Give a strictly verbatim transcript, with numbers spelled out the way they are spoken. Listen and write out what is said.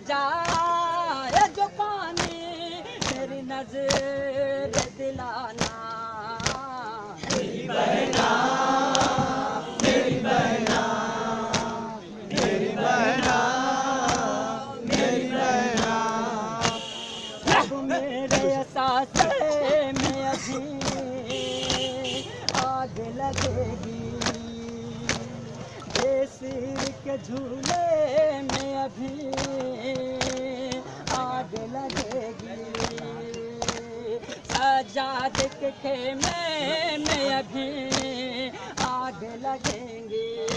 जाए जो पानी मेरी नजर दिलाना। मेरी बहना मेरी बहना मेरी बहना मेरी बहना, अब मेरे एहसास में अभी आग लगेगी, बेसिर के झूले में अभी आग लगेगी, सजाद के खेमे में अभी आग लगेंगी।